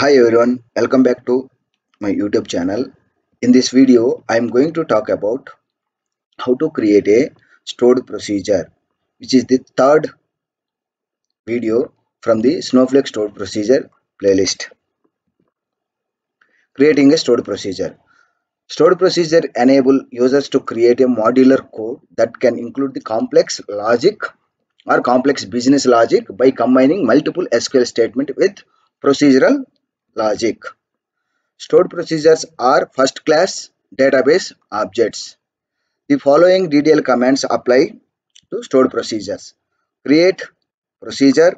Hi everyone, welcome back to my YouTube channel. In this video, I am going to talk about how to create a stored procedure, which is the third video from the Snowflake stored procedure playlist. Creating a stored procedure. Stored procedure enable users to create a modular code that can include the complex logic or complex business logic by combining multiple SQL statements with procedural logic. Stored procedures are first-class database objects. The following detailed commands apply to stored procedures: create procedure,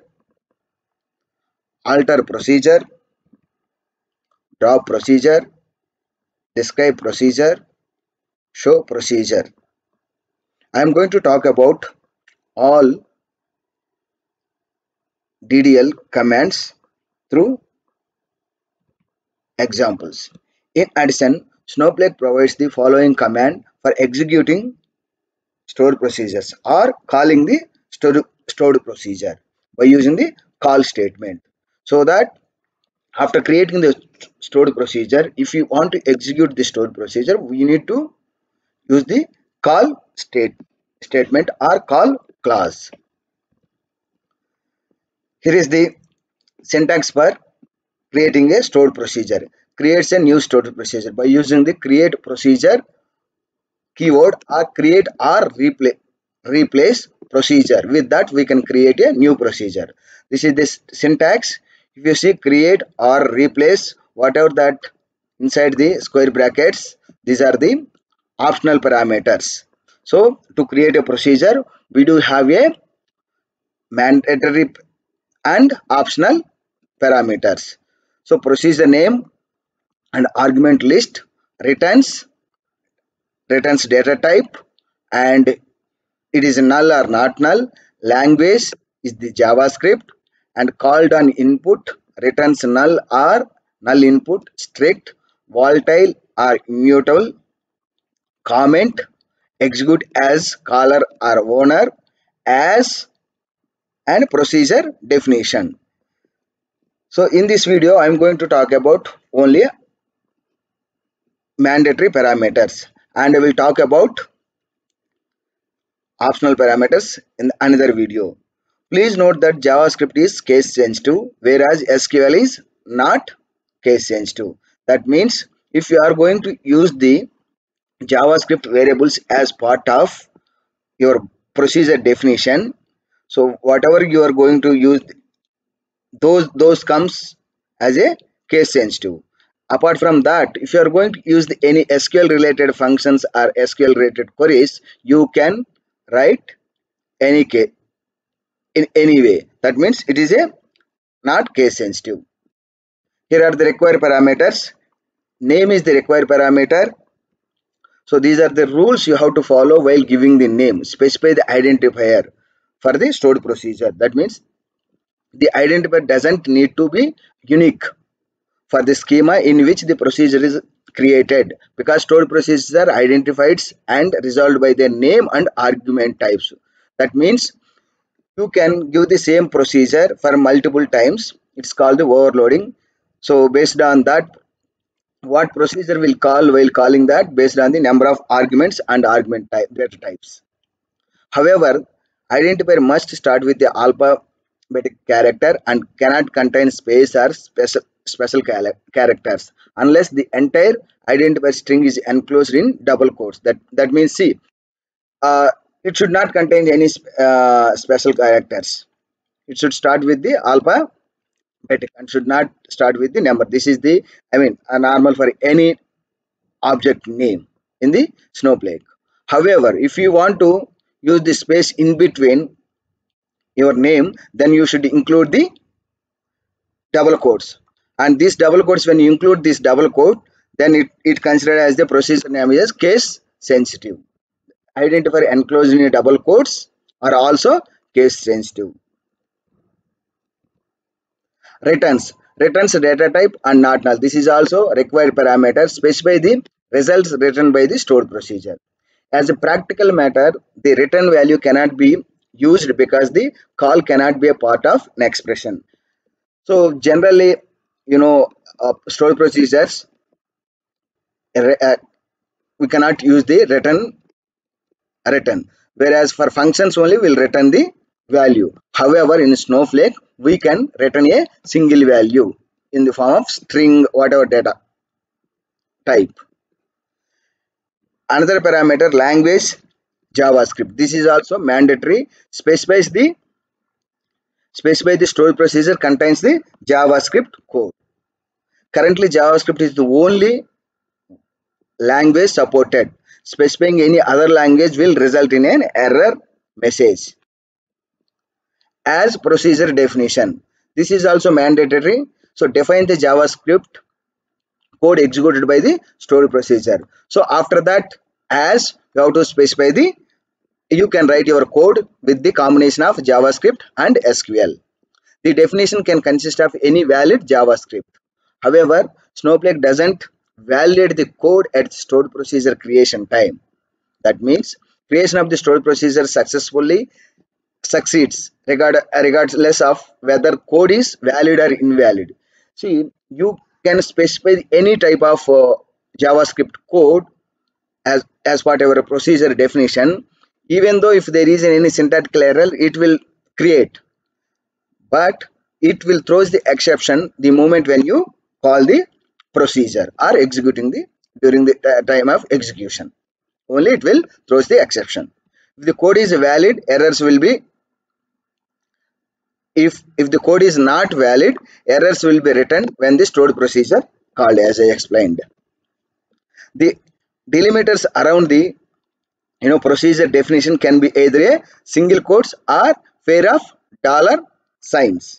alter procedure, drop procedure, describe procedure, show procedure. I am going to talk about all DDL commands through examples. In addition, Snowflake provides the following command for executing stored procedures or calling the stored procedure by using the call statement. So that after creating the stored procedure, if you want to execute the stored procedure, we need to use the call statement or call clause. Here is the syntax for creating a stored procedure. Creates a new stored procedure by using the create procedure keyword or create or replace procedure. With that we can create a new procedure. This is this syntax. If you see create or replace, whatever that inside the square brackets, these are the optional parameters. So to create a procedure, we do have a mandatory and optional parameters. So procedure name and argument list returns data type, and it is null or not null. Language is the JavaScript, and called on input returns null or null input, strict, volatile or immutable, comment, execute as caller or owner, as, and procedure definition. So in this video, I am going to talk about only mandatory parameters, and I will talk about optional parameters in another video. Please note that JavaScript is case sensitive, whereas SQL is not case sensitive. That means if you are going to use the JavaScript variables as part of your procedure definition, so whatever you are going to use, those comes as a case sensitive. Apart from that, if you are going to use any SQL related functions or SQL related queries, you can write any case in any way. That means it is a not case sensitive. Here are the required parameters. Name is the required parameter. So these are the rules you have to follow while giving the name. Specify the identifier for the stored procedure. That means the identifier doesn't need to be unique for the schema in which the procedure is created, because stored procedures are identified and resolved by their name and argument types. That means you can give the same procedure for multiple times. It's called the overloading. So based on that, what procedure will call while calling that based on the number of arguments and argument type data types. However, identifier must start with the alphabetic character and cannot contain space or special characters unless the entire identifier string is enclosed in double quotes. That means, see, uh, it should not contain any special characters. It should start with the alphabetic and should not start with the number. This is the, a normal for any object name in the Snowflake. However, if you want to use the space in between your name, then you should include the double quotes. And these double quotes, when you include this double quote, then it considered as the procedure name is case sensitive. Identifier enclosed in double quotes are also case sensitive. Returns data type and not null. This is also required parameter. Specify the results written by the stored procedure. As a practical matter, the return value cannot be used because the call cannot be a part of an expression. So generally, stored procedures, we cannot use the return, whereas for functions only we'll return the value. However, in Snowflake we can return a single value in the form of string, whatever data type. Another parameter, language JavaScript. This is also mandatory. Specify the stored procedure contains the JavaScript code. Currently JavaScript is the only language supported. Specifying any other language will result in an error message. As procedure definition, this is also mandatory. So define the JavaScript code executed by the stored procedure. So after that, as you have to specify the, you can write your code with the combination of JavaScript and SQL. The definition can consist of any valid JavaScript. However, Snowflake doesn't validate the code at stored procedure creation time. That means creation of the stored procedure successfully succeeds regardless of whether code is valid or invalid. See, you can specify any type of JavaScript code as whatever procedure definition. Even though if there is any syntactical error, it will create, but it will throws the exception the moment when you call the procedure or executing the during the time of execution. Only it will throws the exception. If the code is valid, errors will be, if the code is not valid, errors will be written when the stored procedure called, as I explained. The delimiters around the procedure definition can be either a single quotes or pair of dollar signs.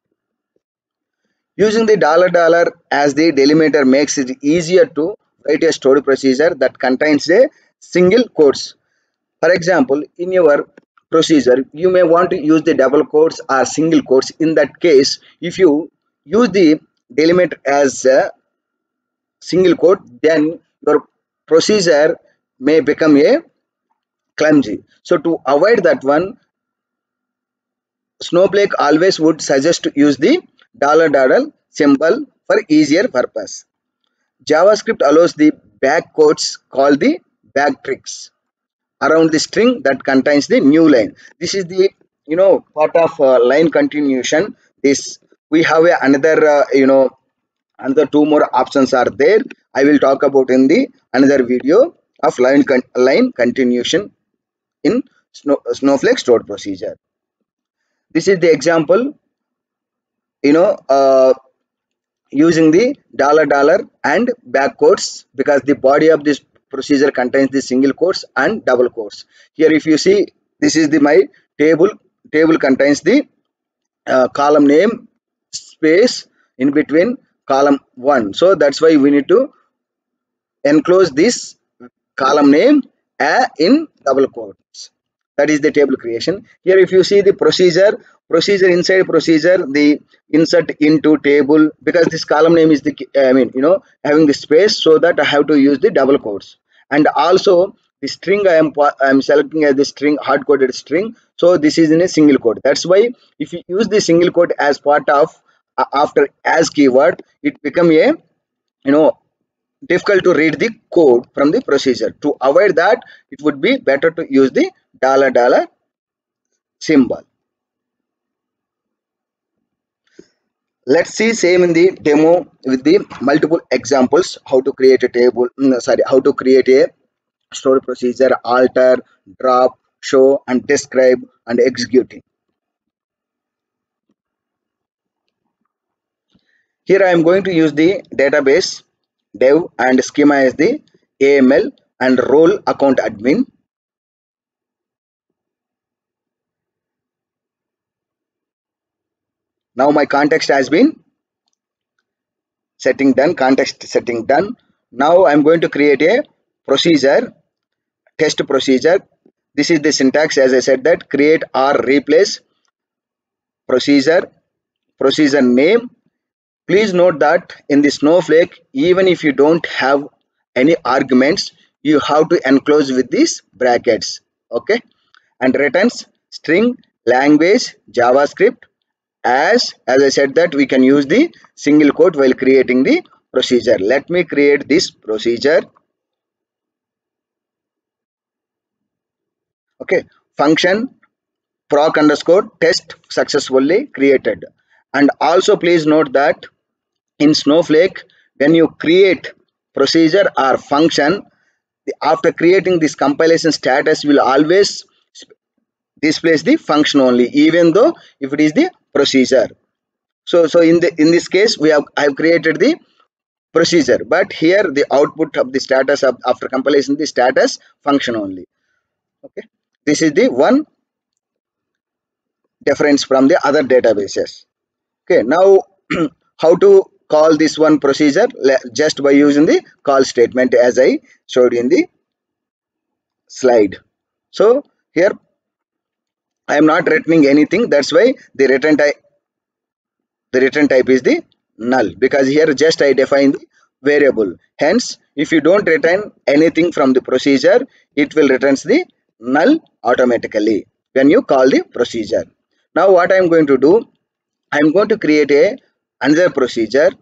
Using the dollar as the delimiter makes it easier to write a stored procedure that contains a single quotes. For example, in your procedure, you may want to use the double quotes or single quotes. In that case, if you use the delimiter as a single quote, then your procedure may become a clumsy. So to avoid that one, Snowflake always would suggest to use the dollar symbol for easier purpose. JavaScript allows the back quotes called the backticks around the string that contains the new line. This is the part of line continuation. This we have another another two more options are there. I will talk about in the another video of line continuation in Snowflake stored procedure. This is the example, you know uh, using the dollar and back quotes, because the body of this procedure contains the single quotes and double quotes. Here if you see, this is the my table contains the column name space in between column 1. So that's why we need to enclose this column name in double quotes. That is the table creation. Here if you see the procedure inside procedure, the insert into table, because this column name is the having the space, so that I have to use the double quotes. And also the string I am selecting as the string, hard coded string, so this is in a single quote. That's why if you use the single quote as part of after as keyword, it become a difficult to read the code from the procedure. To avoid that, it would be better to use the dollar symbol. Let's see same in the demo with the multiple examples how to create a table, how to create a stored procedure, alter, drop, show and describe and executing. Here I am going to use the database dev and schema as the AML and role account admin. Now my context has been setting done, context setting done. Now I'm going to create a procedure, test procedure. This is the syntax, as I said, that create or replace procedure name. Please note that in the Snowflake, even if you don't have any arguments, you have to enclose with these brackets. Okay, and returns string, language, JavaScript, as I said that we can use the single quote while creating the procedure. Let me create this procedure. Okay, function proc underscore test successfully created. And also please note that in Snowflake, when you create procedure or function, after creating this compilation status will always displays the function only, even though if it is the procedure. So in this case we have I have created the procedure, but here the output of the status of after compilation the status function only. Okay, this is the one difference from the other databases. Okay, now how to call this one procedure? Just by using the call statement as I showed in the slide. So here I am not returning anything, that's why the return type is the null, because here just I define the variable. Hence if you don't return anything from the procedure, it will returns the null automatically when you call the procedure. Now what I am going to do, I am going to create a another procedure,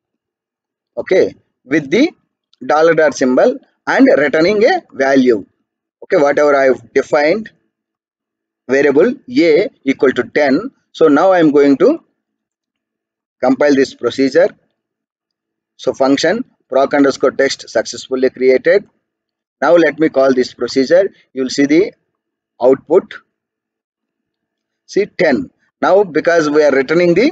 okay, with the dollar dot symbol and returning a value. Okay, whatever I have defined variable a equal to 10. So now I am going to compile this procedure. So function proc underscore text successfully created. Now let me call this procedure. You will see the output. See 10. Now because we are returning the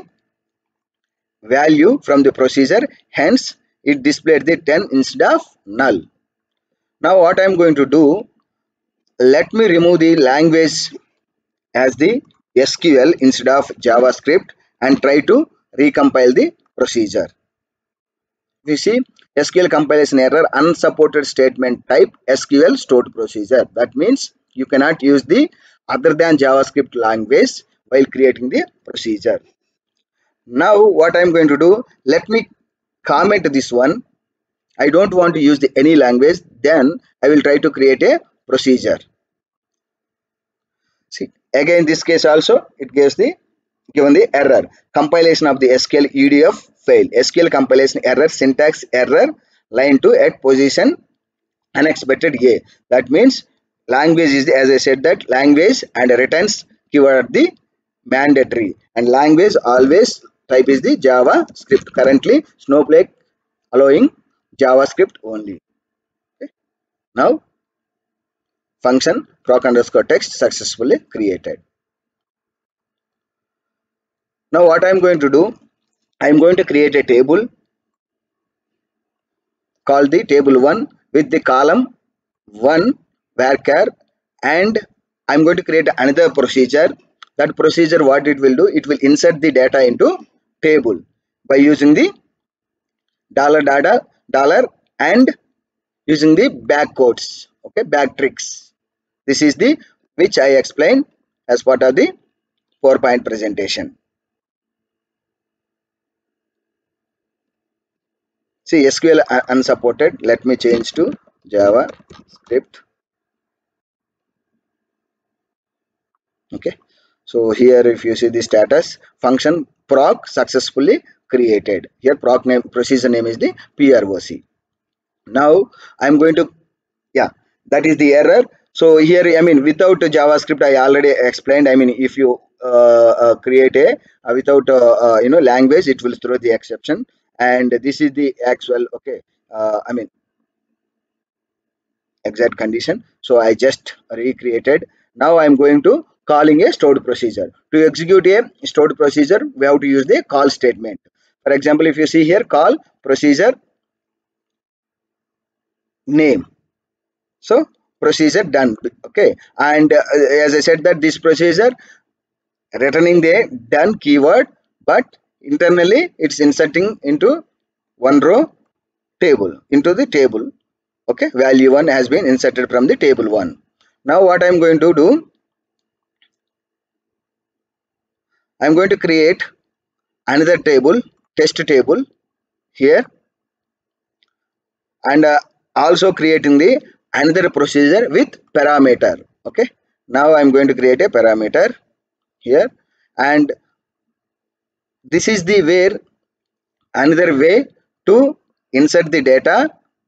value from the procedure, hence it displayed the 10 instead of null. Now what I am going to do, let me remove the language as the SQL instead of JavaScript and try to recompile the procedure. We see SQL compilation error, unsupported statement type SQL stored procedure. That means you cannot use the other than JavaScript language while creating the procedure. Now what I am going to do, let me comment this one. I don't want to use the any language, then I will try to create a procedure. See, again this case also it gives the given the error, compilation of the SQL EDF failed, SQL compilation error, syntax error, line 2 at position unexpected a. That means language is the, as I said that language and returns keyword the mandatory, and language always type is the JavaScript. Currently Snowflake allowing JavaScript only. Okay. Now function proc underscore text successfully created. Now what I am going to do, I am going to create a table called the table 1 with the column 1 varchar, and I am going to create another procedure. That procedure what it will do, it will insert the data into table by using the dollar data dollar and using the back quotes, okay, back tricks. This is the which I explained as part of the PowerPoint presentation. See SQL unsupported, let me change to JavaScript. Okay, so here if you see the status, function proc successfully created. Here proc name, procedure name is the PROC. Now I'm going to, yeah, that is the error. So here I mean without JavaScript I already explained, I mean if you create a without language, it will throw the exception, and this is the actual, okay, I mean exact condition. So I just recreated. Now I am going to calling a stored procedure. To execute a stored procedure, we have to use the call statement. For example, if you see here, call procedure name. So procedure done. Okay, and as I said that this procedure returning the done keyword, but internally it's inserting into one row table into the table. Okay, value 1 has been inserted from the table 1. Now what I am going to do, I am going to create another table, test table here, and also creating the another procedure with parameter. Okay, now I am going to create a parameter here, and this is the where another way to insert the data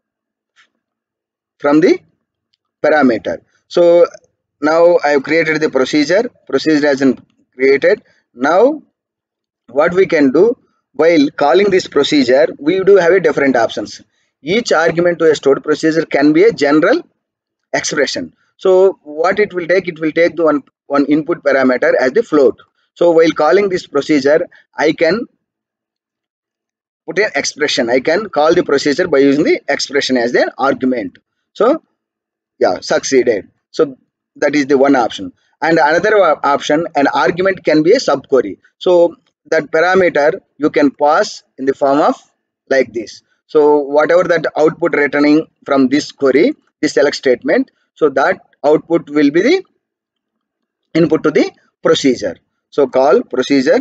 from the parameter. So now I have created the procedure has been created. Now what we can do, while calling this procedure, we do have a different options. Each argument to a stored procedure can be a general expression. So what it will take the one input parameter as the float. So while calling this procedure, I can put an expression. I can call the procedure by using the expression as an argument. So yeah, succeeded. So that is the one option. And another option, an argument can be a subquery. So that parameter you can pass in the form of like this. So whatever that output returning from this query, this select statement, so that output will be the input to the procedure. So call procedure,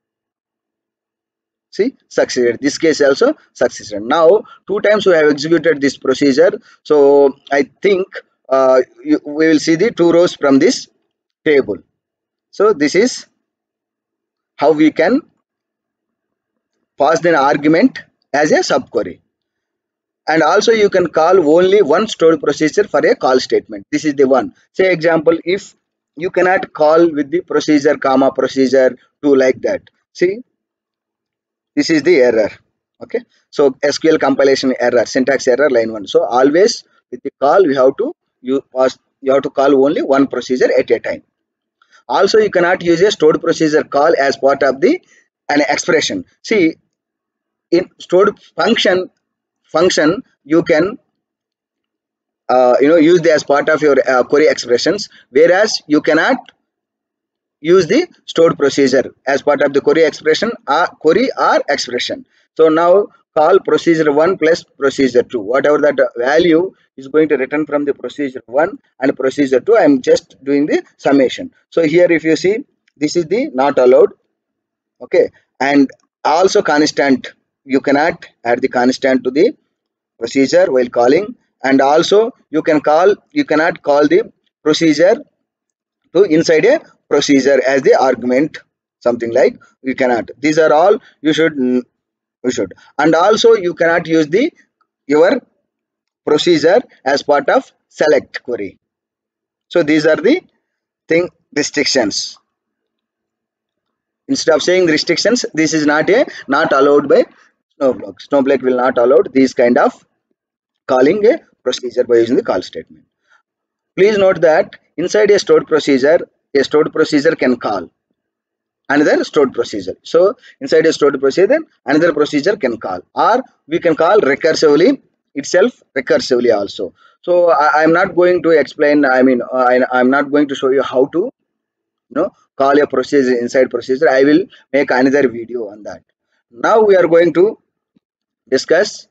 see, succeeded. This case also succeeded. Now two times we have executed this procedure. So I think we will see the two rows from this table. So this is how we can pass an argument as a subquery. And also you can call only one stored procedure for a call statement. This is the one. Say example, if you cannot call with the procedure comma procedure to like that. See, this is the error. Okay, so SQL compilation error, syntax error, line 1. So always with the call we have to you have to call only one procedure at a time. Also you cannot use a stored procedure call as part of the an expression. See, in stored function you can use the as part of your query expressions, whereas you cannot use the stored procedure as part of the query expression query or expression. So now call procedure 1 plus procedure 2, whatever that value is going to return from the procedure 1 and procedure 2. I am just doing the summation. So here if you see, this is the not allowed. Okay, and also constant, you cannot add the constant to the procedure while calling. And also you cannot call the procedure to inside a procedure as the argument, something like you cannot. These are all you should. And also you cannot use the your procedure as part of select query. So these are the thing restrictions. Instead of saying restrictions, this is not allowed by Snowflake. Snowflake will not allow these kind of calling a procedure by using the call statement. Please note that inside a stored procedure can call another stored procedure. So inside a stored procedure, another procedure can call, or we can call recursively itself recursively also. So I am not going to explain. I mean, I'm not going to show you how to call a procedure inside procedure. I will make another video on that. Now we are going to discuss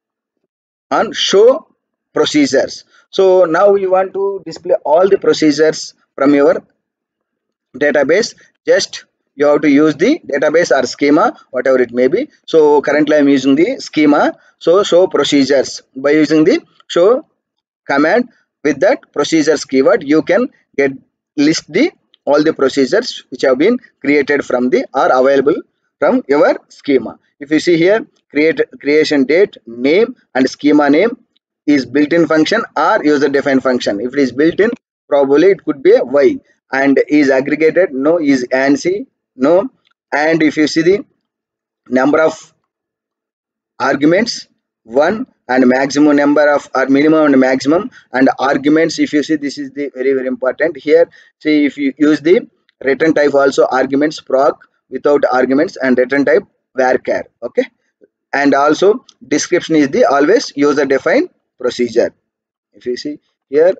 on show procedures. So now you want to display all the procedures from your database. Just you have to use the database or schema, whatever it may be. So currently I am using the schema. So show procedures, by using the show command with that procedures keyword, you can get list the all the procedures which have been created from the or available from your schema. If you see here, creation date, name and schema name is built-in function or user defined function. If it is built-in, probably it could be a Y. And is aggregated, no. Is ANSI, no. And if you see the number of arguments, 1, and maximum number of or minimum and maximum and arguments, if you see, this is the very important here. See, if you use the return type also arguments proc without arguments and return type varchar. Okay, and also description is the always user defined procedure. If you see here,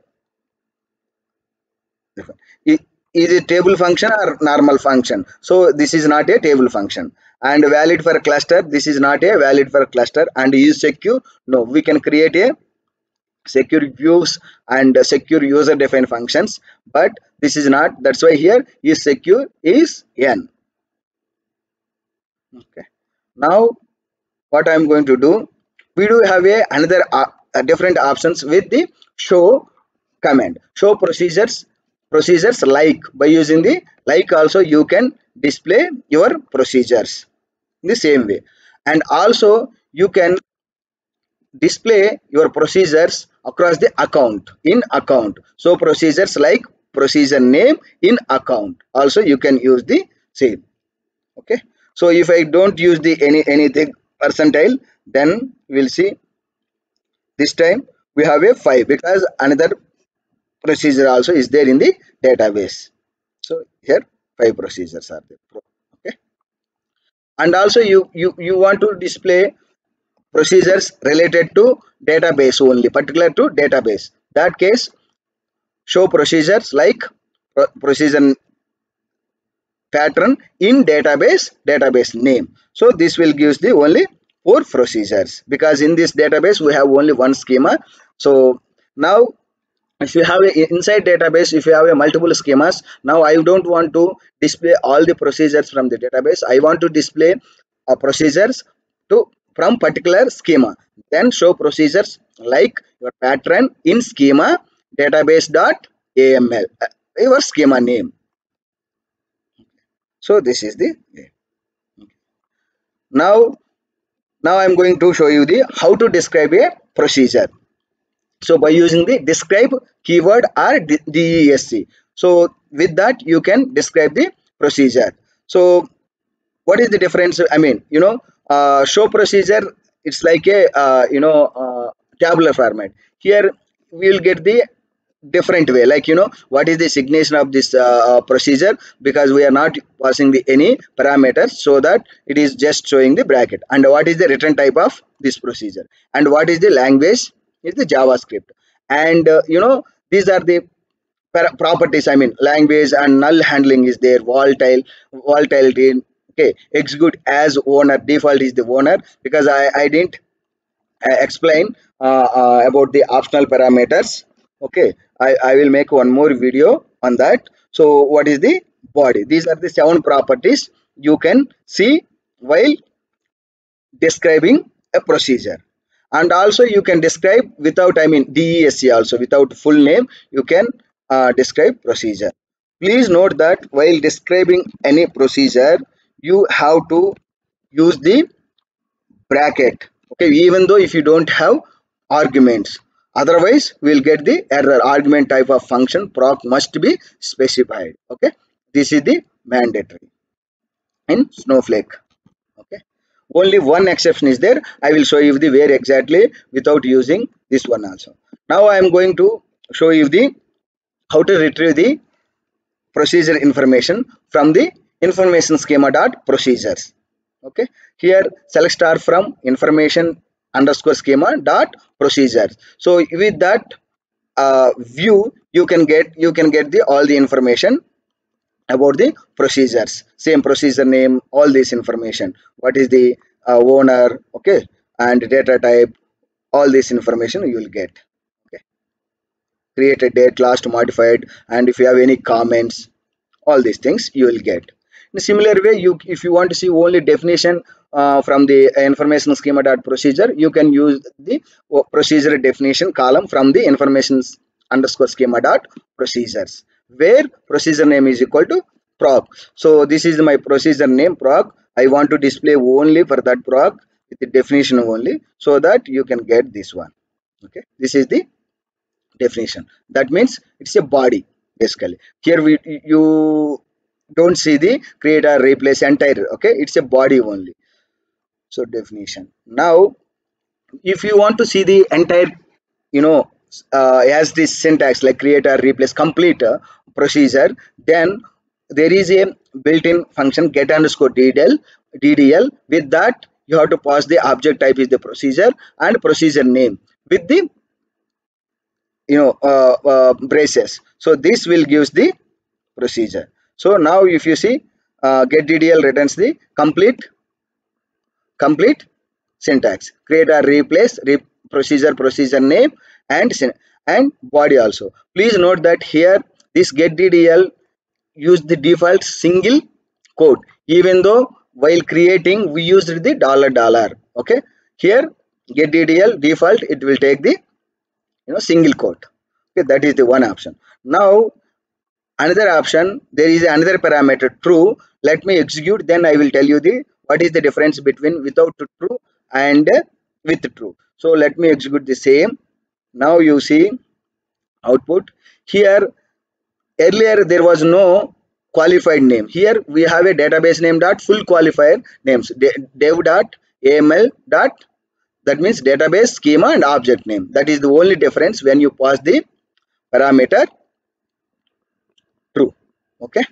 is it table function or normal function? So this is not a table function. And valid for a cluster, this is not a valid for a cluster. And is secure, no. We can create a secure views and secure user defined functions, but this is not. That's why here is secure is n. Okay, now what I'm going to do, we do have another different options with the show command. Show procedures like, by using the like also you can display your procedures. in the same way. And also you can display your procedures across the account in account. So procedures like procedure name in account also you can use the same. Okay, so if I don't use the anything percentile, then we'll see this time we have a 5 because another procedure also is there in the database. So here 5 procedures are there. Okay, and also you want to display procedures related to database only, particular to database. That case, show procedures like procedure pattern in database name. So this will gives the only 4 procedures because in this database we have only one schema. So now if you have a inside database, if you have a multiple schemas, now I don't want to display all the procedures from the database. I want to display procedures to from particular schema. Then show procedures like your pattern in schema database.aml, your schema name. So this is the way. Now I'm going to show you the how to describe a procedure. So by using the describe keyword or DESC. So with that you can describe the procedure. So what is the difference? I mean, show procedure, it's like a tabular format. Here we'll get the different way, like what is the signature of this procedure, because we are not passing the any parameters, so that it is just showing the bracket. And what is the return type of this procedure, and what is the language is the JavaScript. And these are the properties. I mean, language and null handling is there, volatility. Okay, execute as owner, default is the owner, because I didn't explain about the optional parameters. Okay, I will make one more video on that. So what is the body? These are the 7 properties you can see while describing a procedure. And also you can describe without, I mean, DESC also, without full name you can describe procedure. Please note that while describing any procedure you have to use the bracket. Okay, even though if you don't have arguments, otherwise we'll get the error. Argument type of function proc must be specified. Okay, this is the mandatory in Snowflake. Okay, only one exception is there. I will show you the where exactly without using this one also. Now I am going to show you the how to retrieve the procedure information from the information schema dot procedures. Okay, here select star from information underscore schema dot procedures. So with that view you can get the all the information about the procedures, same procedure name, all this information, what is the owner, okay, and data type, all this information you will get. Okay, created date, last modified, and if you have any comments, all these things you will get. In a similar way, you if you want to see only definition from the information schema dot procedure, you can use the procedure definition column from the information underscore schema dot procedures, where procedure name is equal to proc. So this is my procedure name proc. I want to display only for that proc with the definition only, so that you can get this one. Okay, this is the definition. That means it's a body basically. Here you don't see the create or replace entire. Okay, it's a body only. So definition. Now if you want to see the entire, you know as this syntax like create or replace complete procedure, then there is a built-in function get underscore ddl. With that you have to pass the object type is the procedure and procedure name with the braces. So this will gives the procedure. So now if you see get ddl returns the complete syntax, create or replace procedure name and body also. Please note that here this get ddl use the default single quote, even though while creating we used the $. Okay, here get ddl default it will take the single quote. Okay, that is the one option. Now another option, there is another parameter true. Let me execute, then I will tell you the what is the difference between without true and with true. So let me execute the same. Now you see output here. Earlier there was no qualified name. Here we have a database name dot full qualifier names dev dot aml dot, that means database schema and object name. That is the only difference when you pass the parameter true. Okay,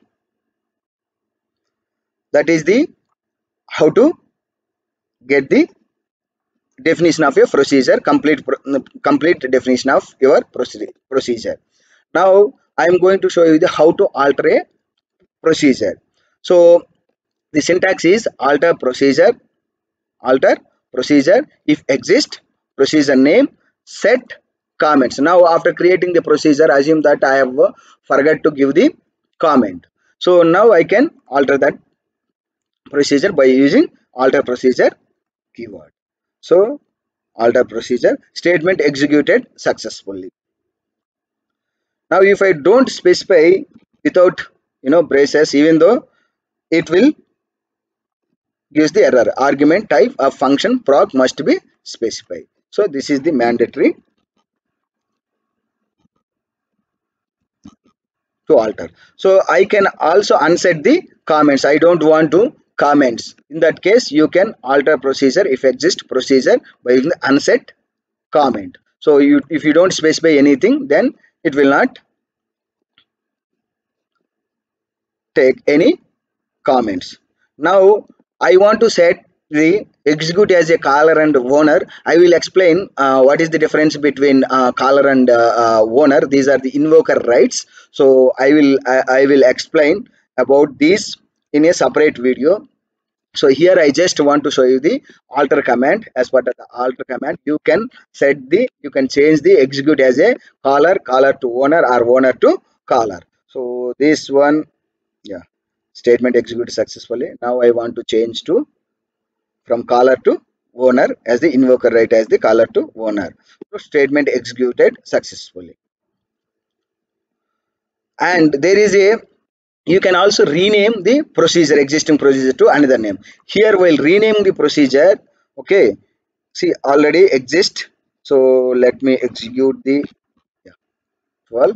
that is the how to get the definition of your procedure, complete definition of your procedure. Now I am going to show you the how to alter a procedure. So the syntax is alter procedure if exist procedure name set comments. Now after creating the procedure, assume that I have forgot to give the comment. So now I can alter that procedure by using alter procedure keyword. So alter procedure statement executed successfully. Now if I don't specify without braces, even though it will gives the error. Argument type of function proc must be specified. So this is the mandatory to alter. So I can also unset the comments. I don't want to comments. In that case, you can alter procedure if exist procedure by using the unset comment. So if you don't specify anything, then it will not take any comments. Now I want to set the execute as a caller and owner. I will explain what is the difference between caller and owner. These are the invoker rights. So I will explain about these in a separate video. So here I just want to show you the alter command. As part of the alter command, you can you can change the execute as a caller to owner, or owner to caller. So this one, yeah, statement executed successfully. Now I want to change to from caller to owner as the invoker right as the caller to owner. So statement executed successfully. And there is a, you can also rename the procedure, existing procedure, to another name. Here while rename the procedure, okay, see already exist. So let me execute the, yeah, 12.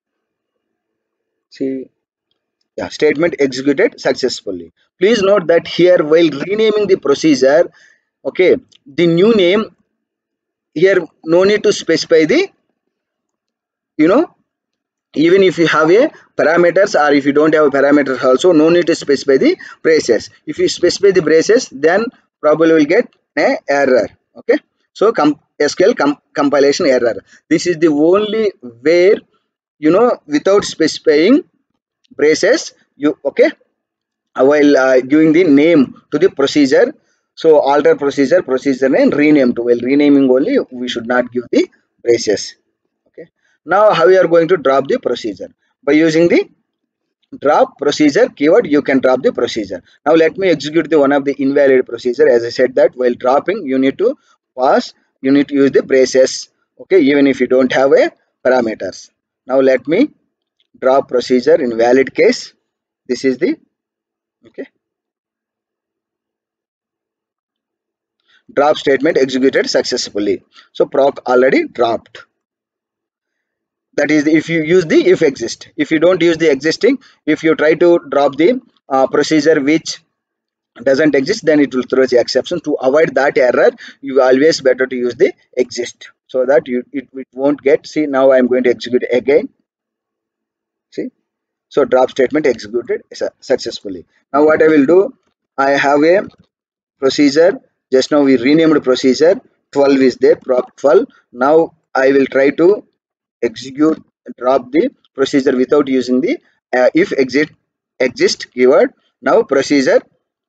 See, yeah, statement executed successfully. Please note that here while renaming the procedure, okay, the new name here no need to specify the, you know even if you have a parameters, or if you don't have a parameters also, no need to specify the braces. If you specify the braces, then probably will get a error. Okay, so SQL compilation error. This is the only where, without specifying braces, you, okay, while giving the name to the procedure. So alter procedure name rename to, while renaming only we should not give the braces. Okay, now how we are going to drop the procedure? By using the drop procedure keyword, you can drop the procedure. Now let me execute the one of the invalid procedure. As I said that while dropping, you need to pass, you need to use the braces, okay, even if you don't have a parameters. Now let me drop procedure in valid case. This is the, okay, drop statement executed successfully. So proc already dropped. That is if you use the if exist. If you don't use the existing, if you try to drop the procedure which doesn't exist, then it will throw the exception. To avoid that error, you always better to use the exist, so that it won't get. See, now I am going to execute again. See, so drop statement executed successfully. Now what I will do, I have a procedure. Just now we renamed procedure. 12 is there, proc 12. Now I will try to execute, drop the procedure without using the if exist keyword. Now procedure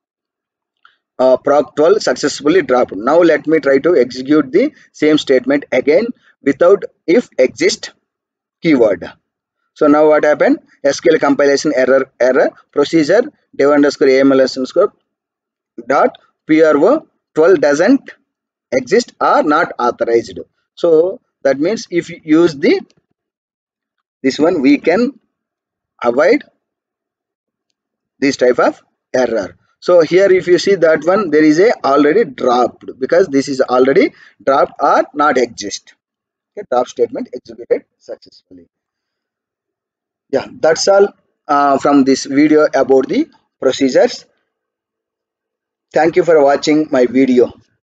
proc 12 successfully dropped. Now let me try to execute the same statement again without if exist keyword. So now what happened? SQL compilation error procedure dev underscore aml underscore dot pro 12 doesn't exist or not authorized. So that means if you use the this one, we can avoid this type of error. So here if you see that one, there is a already dropped, because this is already dropped or not exist. Okay, drop statement executed successfully. Yeah, that's all from this video about the procedures. Thank you for watching my video.